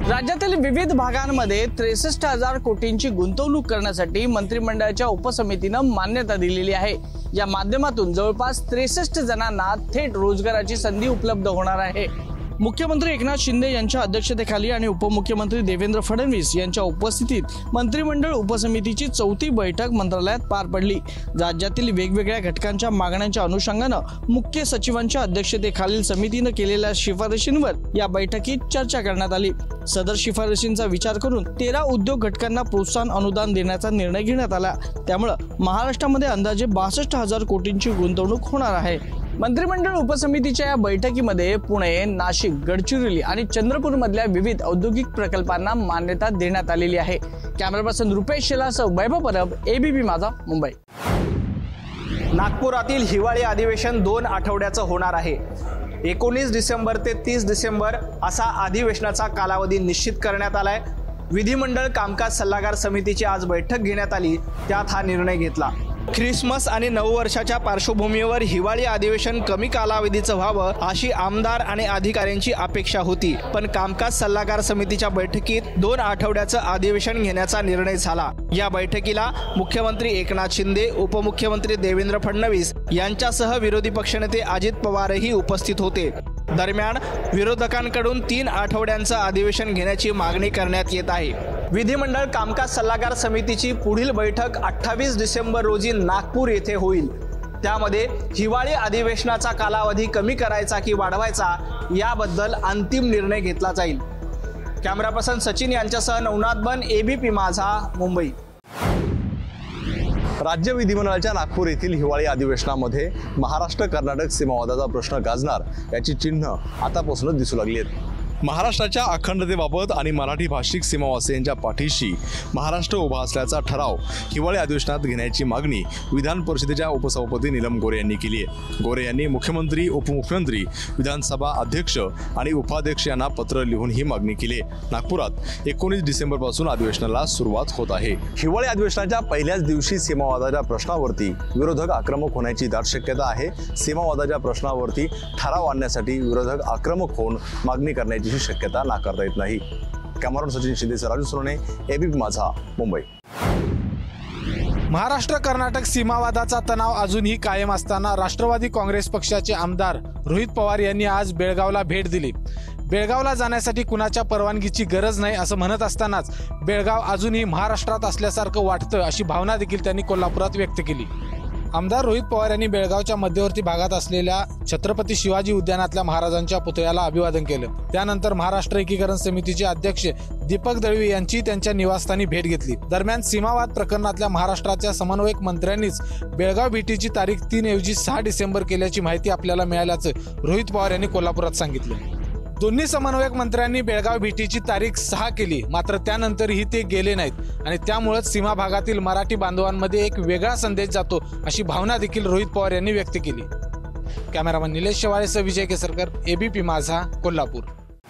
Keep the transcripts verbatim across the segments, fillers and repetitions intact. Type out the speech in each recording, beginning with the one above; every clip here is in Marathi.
राज्यातील विविध भागांमध्ये त्रेसष्ट हजार कोटींची गुंतवणूक करण्यासाठी मंत्रिमंडळाच्या उपसमितीनं मान्यता दिलेली आहे। या माध्यमातून जवळपास त्रेसष्ट जणांना थेट रोजगाराची संधी उपलब्ध होणार आहे। मुख्यमंत्री एकनाथ शिंदे यांच्या अध्यक्षतेखाली आणि उपमुख्यमंत्री देवेंद्र फडणवीस यांच्या उपस्थितीत मंत्रिमंडळ उपसमितीची चौथी बैठक मंत्रालयात पार पडली। राज्यातील वेगवेगळ्या घटकांच्या मागण्यांच्या अनुषंगाने मुख्य सचिवांच्या अध्यक्षतेखालील समितीने केलेल्या शिफारशींवर या बैठकीत चर्चा करण्यात आली। सदर शिफारशींचा विचार करून तेरा उद्योग घटकांना प्रोत्साहन अनुदान देण्याचा निर्णय घेण्यात आला। त्यामुळे महाराष्ट्रामध्ये अंदाजे बासष्ट हजार कोटींची गुंतवणूक होणार आहे। मंत्रिमंडळ उपसमितीच्या या बैठकीमध्ये पुणे, नाशिक, गडचिरोली आणि चंद्रपूर मधल्या विविध औद्योगिक प्रकल्पांना मान्यता देण्यात आलेली आहे। कॅमेरा पर्सन रुपेश शेलासह वैभव परब, एबीपी माझा, मुंबई। नागपुरातील हिवाळी अधिवेशन दोन आठवड्याचं होणार आहे। एकोणीस डिसेंबर ते तीस डिसेंबर असा अधिवेशनाचा कालावधी निश्चित करण्यात आलाय। विधिमंडळ कामकाज सल्लागार समितीची आज बैठक घेण्यात आली, त्यात हा निर्णय घेतला। ख्रिसमस आणि नववर्षाच्या पार्श्वभूमीवर हिवाळी अधिवेशन कमी कालावधीचं व्हावं अशी आमदार आणि अधिकाऱ्यांची अपेक्षा होती, पण कामकाज सल्लागार समितीच्या बैठकीत दोन आठवड्याचं अधिवेशन घेण्याचा निर्णय झाला। या बैठकीला मुख्यमंत्री एकनाथ शिंदे, उपमुख्यमंत्री देवेंद्र फडणवीस यांच्यासह विरोधी पक्षनेते अजित पवारही उपस्थित होते। दरम्यान विरोधकांकडून तीन आठवड्यांचं अधिवेशन घेण्याची मागणी करण्यात येत आहे। विधिमंडळ कामकाज सल्लागार समितीची पुढील बैठक अठ्ठावीस डिसेंबर रोजी नागपूर येथे होईल। त्यामध्ये हिवाळी अधिवेशनाचा कालावधी कमी करायचा की वाढवायचा याबद्दल अंतिम निर्णय घेतला जाईल। कॅमेरा पर्सन सचिन यांच्यासह नवनाथ बन, एबीपी माझा, मुंबई। राज्य विधिमंडळाच्या नागपूर येथील हिवाळी अधिवेशनामध्ये महाराष्ट्र कर्नाटक सीमावादाचा प्रश्न गाजणार याची चिन्ह आतापासूनच दिसू लागली आहेत। महाराष्ट्राच्या अखंडतेबाबत आणि मराठी भाषिक सीमावासियांच्या पाठीशी महाराष्ट्र उभा असल्याचा ठराव हिवाळी अधिवेशनात घेण्याची मागणी विधान परिषदेच्या उपसभापती नीलम गोरे यांनी केली आहे। गोरे यांनी मुख्यमंत्री, उपमुख्यमंत्री, विधानसभा अध्यक्ष आणि उपाध्यक्ष यांना पत्र लिहून ही मागणी केली आहे। नागपुरात एकोणीस डिसेंबर पासून अधिवेशनाला सुरुवात होत आहे। हिवाळी अधिवेशनाच्या पहिल्याच दिवशी सीमावादाच्या प्रश्नावरती विरोधक आक्रमक होण्याची दाट शक्यता आहे। सीमावादाच्या प्रश्नावरती ठराव आणण्यासाठी विरोधक आक्रमक होऊन मागणी करण्याची शक्यता नाकारता येत नाही। Cameraman Sachin Shinde, Raju Sonawane, ABP Majha, Mumbai. महाराष्ट्र कर्नाटक सीमावादाचा तणाव अजूनही कायम असताना राष्ट्रवादी काँग्रेस पक्षाचे आमदार रोहित पवार यांनी आज बेळगावला भेट दिली। बेळगावला जाण्यासाठी कुणाच्या परवानगीची गरज नाही असं म्हणत असतानाच बेळगाव अजूनही महाराष्ट्रात असल्यासारखं वाटतं अशी भावना देखील त्यांनी कोल्हापुरात व्यक्त केली। आमदार रोहित पवार यांनी बेळगावच्या मध्यवर्ती भागात असलेल्या छत्रपती शिवाजी उद्यानातल्या महाराजांच्या पुतळ्याला अभिवादन केलं। त्यानंतर महाराष्ट्र एकीकरण समितीचे अध्यक्ष दीपक दळवी यांची त्यांच्या निवासस्थानी भेट घेतली। दरम्यान सीमावाद प्रकरणातल्या महाराष्ट्राच्या समन्वयक मंत्र्यांनीच बेळगाव भेटीची तारीख तीन ऐवजी सहा डिसेंबर केल्याची माहिती आपल्याला मिळाल्याचं रोहित पवार यांनी कोल्हापुरात सांगितलं। दोन्ही समन्वयक मंत्र्यांनी बेळगाव भेटीची तारीख सहा केली, मात्र त्यानंतरही ते गेले नाहीत आणि त्यामुळेच सीमा भागातील मराठी बांधवांमध्ये एक वेगळा संदेश जातो अशी भावना देखील रोहित पवार यांनी व्यक्त केली। कॅमेरामन निलेश शेवाळेसह विजय केसरकर, एबीपी माझा, कोल्हापूर।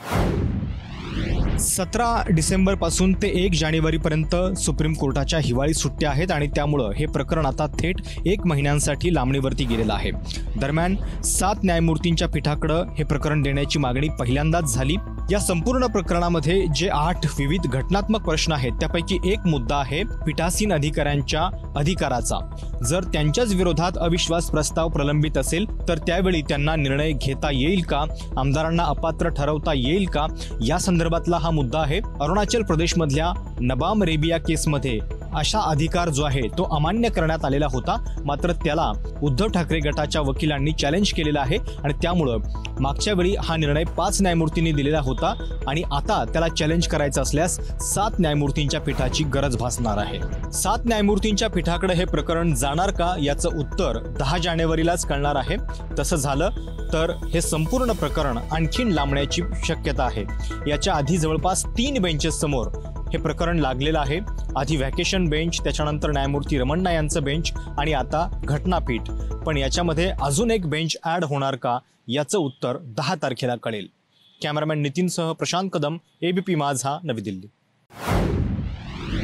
सतरा डिसेंबर पासून ते एक जानेवारीपर्यंत सुप्रीम कोर्टाच्या हिवाळी सुट्ट्या आहेत आणि त्यामुळं हे प्रकरण आता थेट एक महिन्यांसाठी लांबणीवरती गेलेलं आहे। दरम्यान सात न्यायमूर्तींच्या पीठाकडे हे प्रकरण देण्याची मागणी पहिल्यांदाच झाली। या संपूर्ण प्रकरणामध्ये जे आठ विविध घटनात्मक प्रश्न आहेत त्यापैकी एक मुद्दा आहे पीठासीन अधिकाऱ्यांच्या अधिकाराचा। जर त्यांच्याच विरोधात अविश्वास प्रस्ताव प्रलंबित असेल तर त्यावेळी त्यांना निर्णय घेता येईल का, आमदारांना अपात्र ठरवता येईल का, या संदर्भातला हा मुद्दा आहे। अरुणाचल प्रदेशमधल्या नबाम रेबिया केसमध्ये अशा अधिकार जो आहे तो अमान्य करण्यात आलेला होता, मात्र त्याला उद्धव ठाकरे गटाच्या वकिलांनी चॅलेंज केलेला आहे आणि त्यामुळं मागच्या वेळी हा निर्णय पाच न्यायमूर्तींनी दिलेला होता आणि आता त्याला चॅलेंज करायचं असल्यास सात न्यायमूर्तींच्या पीठाची गरज भासणार आहे। सात न्यायमूर्तींच्या पीठाकडे हे प्रकरण जाणार का याचं उत्तर दहा जानेवारीलाच कळणार आहे। तसं झालं तर हे संपूर्ण प्रकरण आणखीन लांबण्याची शक्यता आहे। याच्या आधी जवळपास तीन बेंचेस समोर हे प्रकरण लागलेलं आहे। आधी व्हॅकेशन बेंच, त्याच्यानंतर न्यायमूर्ती रमण्णा यांचं बेंच आणि आता घटनापीठ। पण याच्यामध्ये अजून एक बेंच ॲड होणार का याचं उत्तर दहा तारखेला कळेल। कॅमेरामॅन नितीनसह प्रशांत कदम, एबीपी माझा, नवी दिल्ली।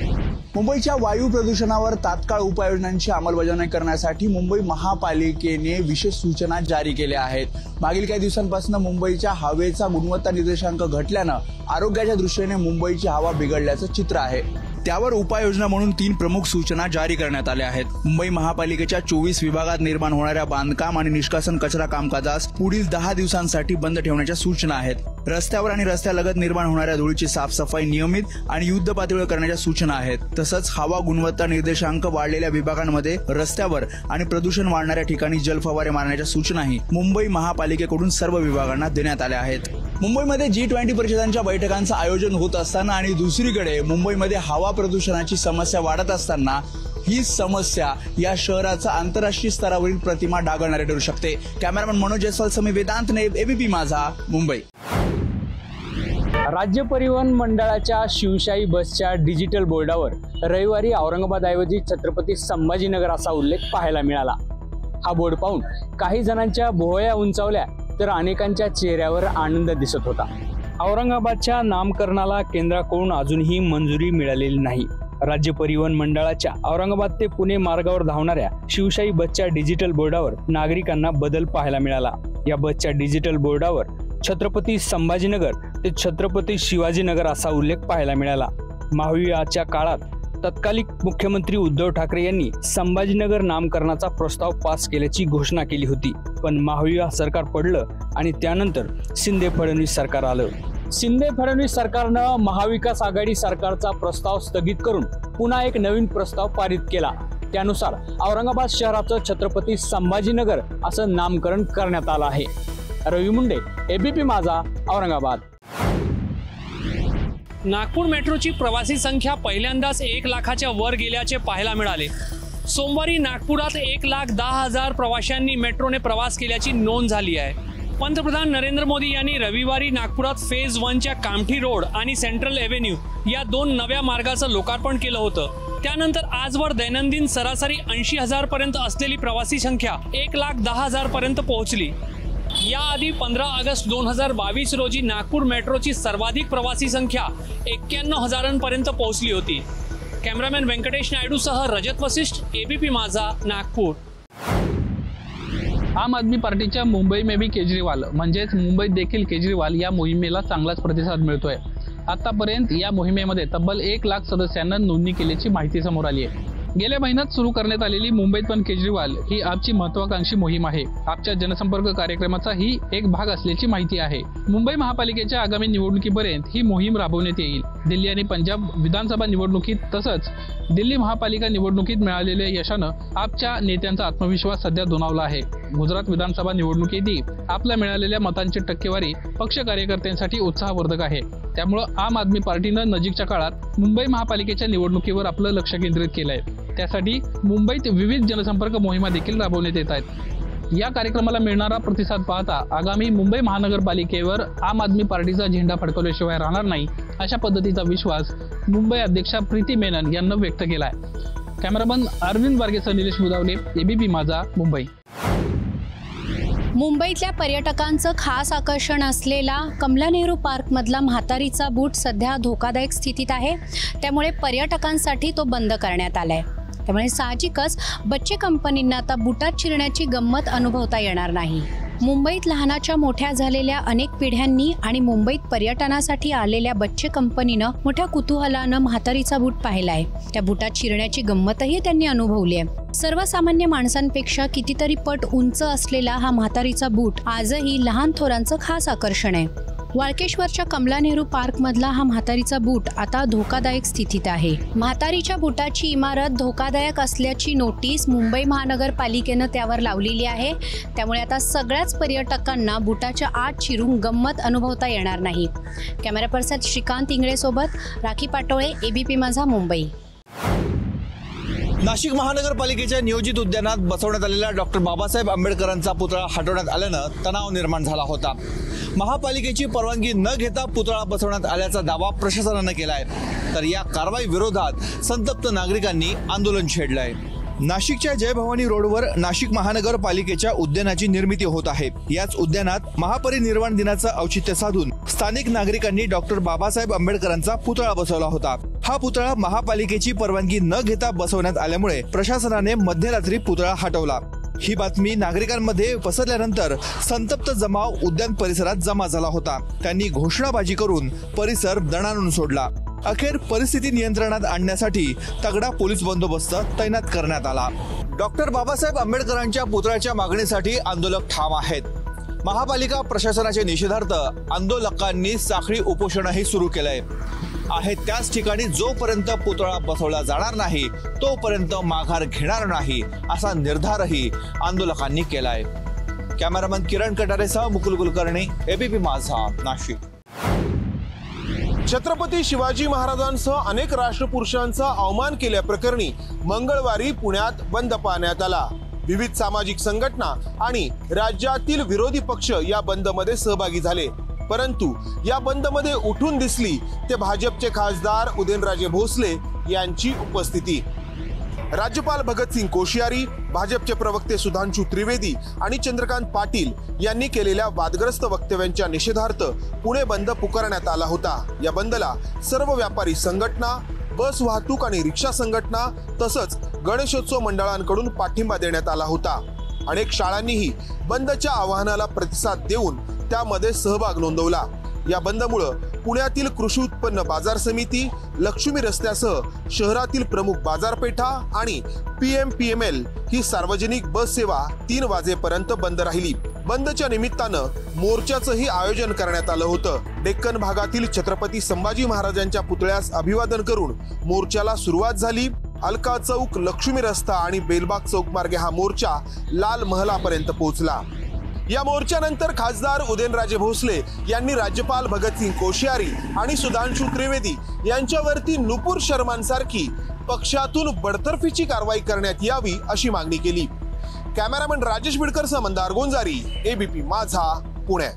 मुंबईच्या वायू प्रदूषणावर तात्काळ उपाययोजनांची अंमलबजावणी करण्यासाठी मुंबई महापालिकेने विशेष सूचना जारी केल्या आहेत। मागील काही दिवसांपासून मुंबईच्या हवेचा गुणवत्ता निर्देशांक घटल्यानं आरोग्याच्या दृष्टीने मुंबईची हवा बिघडल्याचं चित्र आहे। त्यावर उपाययोजना म्हणून तीन प्रमुख सूचना जारी करण्यात आल्या आहेत। मुंबई महापालिकेच्या चोवीस विभागात निर्माण होणाऱ्या बांधकाम आणि निष्कासन कचरा कामकाजास पुढील दहा दिवसांसाठी बंद ठेवण्याच्या सूचना आहेत। रस्त्यावर आणि रस्त्यालगत निर्माण होणाऱ्या धुळीची साफसफाई नियमित आणि युद्ध पातळीवर करण्याच्या सूचना आहेत। तसंच हवा गुणवत्ता निर्देशांक वाढलेल्या विभागांमध्ये रस्त्यावर आणि प्रदूषण वाढणाऱ्या ठिकाणी जलफवारे मारण्याच्या सूचनाही मुंबई महापालिकेकडून सर्व विभागांना देण्यात आल्या आहेत। मुंबईमध्ये जी ट्वेंटी परिषदांच्या बैठकांचं आयोजन होत असताना आणि दुसरीकडे मुंबईमध्ये हवा प्रदूषणाची समस्या वाढत असताना ही समस्या या शहराचा आंतरराष्ट्रीय स्तरावरील प्रतिमा डागळणारी ठरू शकते। कॅमेरामन मनोज जयस्वाल समी वेदांत ने एबीपी माझा मुंबई। राज्य परिवहन मंडळाच्या शिवशाही बसच्या डिजिटल बोर्डावर रविवारी औरंगाबादऐवजी छत्रपती संभाजीनगर असा उल्लेख पाहायला मिळाला। हा बोर्ड पाहून काही जणांच्या भुवया उंचावल्या तर अनेकांच्या चेहऱ्यावर आनंद दिसत होता। औरंगाबादच्या नामकरणाला केंद्राकडून अजूनही मंजुरी मिळालेली नाही। राज्य परिवहन मंडळाच्या औरंगाबाद ते पुणे मार्गावर धावणाऱ्या शिवशाही बसच्या डिजिटल बोर्डावर नागरिकांना बदल पाहायला मिळाला। या बसच्या डिजिटल बोर्डावर छत्रपती संभाजीनगर ते छत्रपती शिवाजीनगर असा उल्लेख पाहायला मिळाला। महायुतीच्या काळात तत्कालीन मुख्यमंत्री उद्धव ठाकरे यांनी संभाजीनगर नामकरणाचा प्रस्ताव पास केल्याची घोषणा केली होती, पण महायुती सरकार पडलं आणि त्यानंतर शिंदे फडणवीस सरकार आलं। शिंदे फडणवीस सरकारनं महाविकास आघाडी सरकारचा प्रस्ताव स्थगित करून पुन्हा एक नवीन प्रस्ताव पारित केला। त्यानुसार औरंगाबाद शहराचं छत्रपती संभाजीनगर असं नामकरण करण्यात आलं आहे। रवी मुंडे, एबीपी माझा, औरंगाबाद। नागपूर मेट्रोची प्रवासी संख्या पहिल्यांदाच एक लाखाच्या वर गेल्याचे पाहायला मिळाले। सोमवारी नागपुरात एक लाख दहा हजार प्रवाशांनी मेट्रोने प्रवास केल्याची नोंद झाली आहे। पंतप्रधान नरेंद्र मोदी यांनी रविवारी नागपुरात फेज वनच्या कामठी रोड आणि सेंट्रल एव्हेन्यू या दोन नव्या मार्गाचं लोकार्पण केलं होतं। त्यानंतर आजवर दैनंदिन सरासरी ऐंशी हजार पर्यंत असलेली प्रवासी संख्या एक लाख दहा हजार पर्यंत पोहोचली। याआधी पंधरा ऑगस्ट दोन हजार बावीस रोजी नागपूर मेट्रोची सर्वाधिक प्रवासी संख्या एक्क्याण्णव हजारांपर्यंत पोहोचली होती। कॅमेरामॅन व्यंकटेश नायडूसह रजत वशिष्ठ, एबीपी माझा, नागपूर। आम आदमी पार्टीच्या मुंबई में भी केजरीवाल म्हणजेच मुंबईत देखील केजरीवाल या मोहिमेला चांगलाच प्रतिसाद मिळतोय। आतापर्यंत या मोहिमेमध्ये तब्बल एक लाख सदस्यांना नोंदणी केल्याची माहिती समोर आली आहे। गेल्या महिन्यात सुरू करण्यात आलेली मुंबईत पण केजरीवाल ही आपची महत्वाकांक्षी मोहीम आहे। आपच्या जनसंपर्क कार्यक्रमाचा ही एक भाग असल्याची माहिती आहे। मुंबई महापालिकेच्या आगामी निवडणुकीपर्यंत ही मोहीम राबवण्यात येईल। दिल्ली आणि पंजाब विधानसभा निवडणुकीत तसंच दिल्ली महापालिका निवडणुकीत मिळालेल्या यशानं आपच्या नेत्यांचा आत्मविश्वास सध्या दुणावला आहे। गुजरात विधानसभा निवडणुकीतही आपल्या मिळालेल्या मतांची टक्केवारी पक्ष कार्यकर्त्यांसाठी उत्साहवर्धक आहे। त्यामुळं आम आदमी पार्टीनं नजीकच्या काळात मुंबई महापालिकेच्या निवडणुकीवर आपलं लक्ष केंद्रित केलं आहे। त्यासाठी मुंबईत विविध जनसंपर्क मोहिमा देखील राबवण्यात येत आहेत। या कार्यक्रमाला मिळणारा प्रतिसाद पाहता आगामी मुंबई महानगरपालिकेवर आम आदमी पार्टीचा झेंडा फडकवल्याशिवाय राहणार नाही अशा पद्धतीचा विश्वास मुंबई अध्यक्षा प्रीती मेनन यांनी व्यक्त केला आहे। कॅमेरामन अरविंद बार्गेसह निलेश बुदावले, एबीपी माझा, मुंबई। मुंबईतल्या पर्यटकांचं खास आकर्षण असलेला कमला नेहरू पार्कमधला म्हातारीचा बूट सध्या धोकादायक स्थितीत आहे। त्यामुळे पर्यटकांसाठी तो बंद करण्यात आलाय। त्यामुळे साहजिकच बच्चे कंपनींना आता बुटात शिरण्याची गंमत अनुभवता येणार नाही। मुंबईत लहानाच्या मोठ्या झालेल्या अनेक पिढ्यांनी आणि मुंबईत पर्यटनासाठी आलेल्या बच्चे कंपनीनं मोठ्या कुतूहलानं म्हातारीचा बूट पाहिलाय। त्या बुटात शिरण्याची गंमतही त्यांनी अनुभवली आहे। सर्वसामान्य माणसांपेक्षा कितीतरी पट उंच असलेला हा म्हातारीचा बूट आजही लहान थोरांचं खास आकर्षण आहे। वाळकेश्वरच्या कमला नेहरू पार्कमधला हा म्हातारीचा बूट आता धोकादायक स्थितीत आहे। म्हातारीच्या बुटाची इमारत धोकादायक असल्याची नोटीस मुंबई महानगरपालिकेनं त्यावर लावलेली आहे। त्यामुळे आता सगळ्याच पर्यटकांना बुटाच्या आत शिरून गंमत अनुभवता येणार नाही। कॅमेरा पर्सन श्रीकांत इंगळे सोबत राखी पाटोळे, एबीपी माझा, मुंबई। नाशिक महानगरपालिकेच्या नियोजित उद्यानात बसवण्यात आलेला डॉक्टर बाबासाहेब आंबेडकरांचा पुतळा हटवण्यात आल्यानं तणाव निर्माण झाला होता। महापालिकेची परवानगी न घेता पुतळा बसवण्यात आल्याचा दावा प्रशासनानं केला आहे, तर या कारवाई विरोधात संतप्त नागरिकांनी आंदोलन छेडलंय। नाशिकच्या जय भवानी रोडवर नाशिक महानगरपालिकेच्या उद्यानाची निर्मिती होत आहे। याच उद्यानात महापरिनिर्वाण दिनाचं औचित्य साधून स्थानिक नागरिकांनी डॉक्टर बाबासाहेब आंबेडकरांचा पुतळा बसवला होता। हा पुतळा महापालिकेची परवानगी न घेता बसवण्यात आल्यामुळे प्रशासनाने मध्यरात्री पुतळा हटवला। ही बातमी नागरिकांमध्ये पसरल्यानंतर संतप्त जमाव उद्यान परिसरात जमा झाला होता। त्यांनी घोषणाबाजी करून परिसर दणाणून सोडला। अखेर परिस्थिती नियंत्रणात आणण्यासाठी तगडा पोलीस बंदोबस्त तैनात करण्यात आला। डॉक्टर बाबासाहेब आंबेडकरांच्या पुतळ्याच्या मागणीसाठी आंदोलक ठाम आहेत। महापालिका प्रशासनाच्या निषेधार्थ आंदोलकांनी साखळी उपोषणही सुरू केलंय आहे। त्याच ठिकाणी जोपर्यंत पुतळा बसवला जाणार नाही तोपर्यंत माघार घेणार नाही असा निर्धारही आंदोलकांनी केलाय। कॅमेरामन किरण कटारेसह मुकुल कुलकर्णी, एबीपी माझा, नाशिक। छत्रपती शिवाजी महाराजांसह अनेक राष्ट्रपुरुषांचा अवमान केल्याप्रकरणी मंगळवारी पुण्यात बंद पाळण्यात आला। विविध सामाजिक संघटना आणि राज्यातील विरोधी पक्ष या बंदमध्ये सहभागी झाले, परंतु या बंदमध्ये उठून दिसली ते भाजपचे खासदार उदयनराजे भोसले यांची उपस्थिती। राज्यपाल भगतसिंग कोश्यारी, भाजपचे प्रवक्ते सुधांशू त्रिवेदी आणि चंद्रकांत पाटील यांनी केलेल्या वादग्रस्त वक्तव्यांच्या निषेधार्थ पुणे बंद पुकारण्यात आला होता। या बंदला सर्व व्यापारी संघटना, बस वाहतूक आणि रिक्षा संघटना तसंच गणेशोत्सव मंडळांकडून पाठिंबा देण्यात आला होता। अनेक शाळांनीही बंदच्या आवाहनाला प्रतिसाद देऊन त्यामध्ये सहभाग नोंदवला। या बंदमुळे पुण्यातील कृषी उत्पन्न बाजार समिती, लक्ष्मी रस्त्यासह शहरातील प्रमुख बाजारपेठा आणि पीएम पीएमएल ही सार्वजनिक बस सेवा तीन वाजेपर्यंत बंद राहिली। बंदच्या निमित्तानं मोर्चाचंही आयोजन करण्यात आलं होतं। डेक्कन भागातील छत्रपती संभाजी महाराजांच्या पुतळ्यास अभिवादन करून मोर्चाला सुरुवात झाली। अलका चौक, लक्ष्मी रस्ता आणि बेलबाग चौक मार्गे हा मोर्चा लाल महालापर्यंत पोहोचला। या मोर्चानंतर खासदार उदयनराजे भोसले यांनी राज्यपाल भगतसिंग कोश्यारी आणि सुधांशू त्रिवेदी यांच्यावरती नुपूर शर्मांसारखी पक्षातून बडतर्फीची कारवाई करण्यात यावी अशी मागणी केली। कॅमेरामन राजेश बिडकरसह मंदार गोंजारी, एबीपी माझा, पुणे।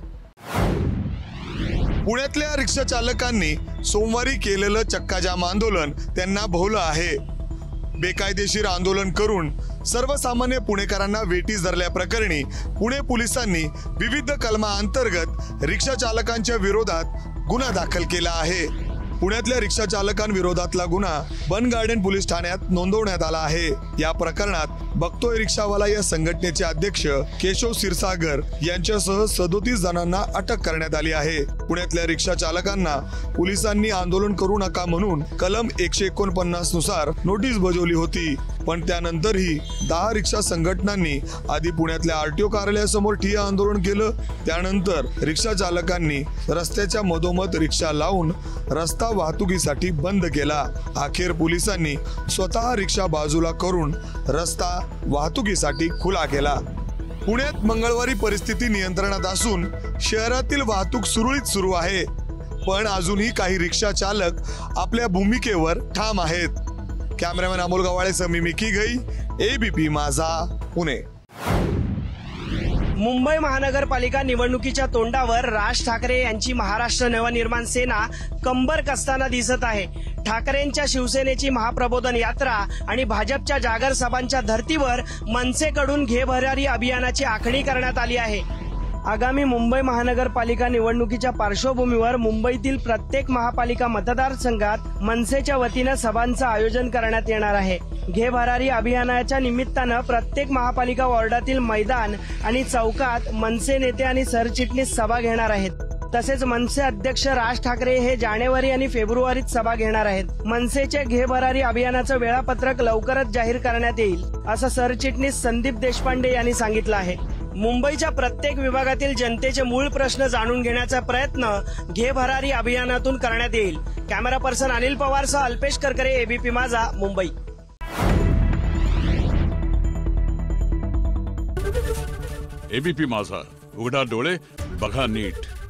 पुण्यातल्या रिक्षा चालकांनी सोमवारी केलेलं चक्काजाम आंदोलन त्यांना भोवलं आहे। बेकायदेशीर आंदोलन करून सर्वसामान्य पुणेकरांना वेठीस धरल्याप्रकरणी पुणे पोलिसांनी विविध कलमांतर्गत रिक्षा चालकांच्या विरोधात गुन्हा दाखल केला आहे। पुण्यातल्या रिक्षा चालकांविरोधातला गुन्हा बन गार्डन पोलीस ठाण्यात नोंदवण्यात आला आहे। या प्रकरणात बघतोय रिक्षावाला या संघटनेचे अध्यक्ष केशव क्षीरसागर यांच्यासह सदोतीस जणांना अटक करण्यात आली आहे। पुण्यातल्या रिक्षा चालकांना पोलिसांनी आंदोलन करू नका म्हणून कलम एकशे एकोणपन्नास नुसार नोटीस बजावली होती, पण त्यानंतरही दहा रिक्षा संघटनांनी आधी पुण्यातल्या आरटीओ कार्यालयासमोर ठिय्या आंदोलन केलं। त्यानंतर रिक्षा चालकांनी रस्त्याच्या मधोमध रिक्षा लावून रस्ता वाहतुकीसाठी बंद केला। अखेर पोलिसांनी स्वतः रिक्षा बाजूला करून रस्ता वाहतुकीसाठी खुला केला। पुण्यात मंगळवारी परिस्थिती नियंत्रणात असून शहरातील वाहतूक सुरळीत सुरू आहे, पण अजूनही काही रिक्षा चालक आपल्या भूमिकेवर ठाम आहेत। कॅमेरामॅन अमोल गवाळेसह मी मिकी गई, एबीपी माझा, पुणे। मुंबई महानगरपालिका निवडणुकीच्या तोंडावर राज ठाकरे यांची महाराष्ट्र नवनिर्माण सेना कंबर कसताना दिसत आहे। ठाकरेंच्या शिवसेनेची महाप्रबोधन यात्रा आणि भाजपच्या जागर सभांच्या धर्तीवर मनसेकडून घे भरारी अभियानाची आखणी करण्यात आली आहे। आगामी मुंबई महानगरपालिका निवडणुकीच्या पार्श्वभूमीवर मुंबईतील प्रत्येक महापालिका मतदारसंघात मनसेच्या वतीनं सभांचं आयोजन करण्यात येणार आहे। घे भरारी अभियानाच्या निमित्तानं प्रत्येक महापालिका वॉर्डातील मैदान आणि चौकात मनसे नेते आणि सरचिटणीस सभा घेणार आहेत। तसेच मनसे अध्यक्ष राज ठाकरे हे जानेवारी आणि फेब्रुवारीत सभा घेणार आहेत। मनसेच्या घे भरारी अभियानाचं वेळापत्रक लवकरच जाहीर करण्यात येईल, असं सरचिटणीस संदीप देशपांडे यांनी सांगितलं आहे। मुंबईच्या प्रत्येक विभागातील जनतेचे मूळ प्रश्न जाणून घेण्याचा प्रयत्न घे भरारी अभियानातून करण्यात येईल। कॅमेरा पर्सन अनिल पवारसह अल्पेश करकरे, एबीपी माझा, मुंबई। एबीपी माझा, उघडा डोळे बघा नीट।